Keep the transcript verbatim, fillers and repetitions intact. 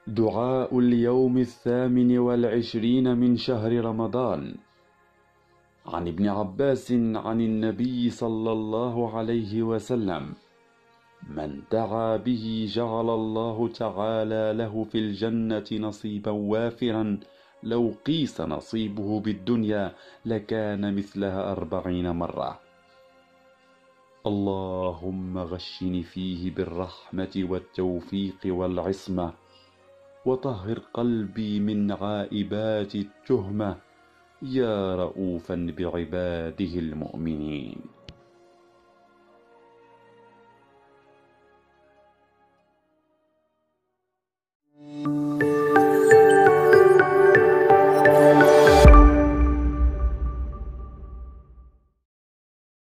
دعاء اليوم الثامن والعشرين من شهر رمضان. عن ابن عباس عن النبي صلى الله عليه وسلم: من دعا به جعل الله تعالى له في الجنة نصيبا وافرا، لو قيس نصيبه بالدنيا لكان مثلها أربعين مرة. اللهم غشني فيه بالرحمة والتوفيق والعصمة، وطهر قلبي من عائبات التهمة، يا رؤوفا بعباده المؤمنين.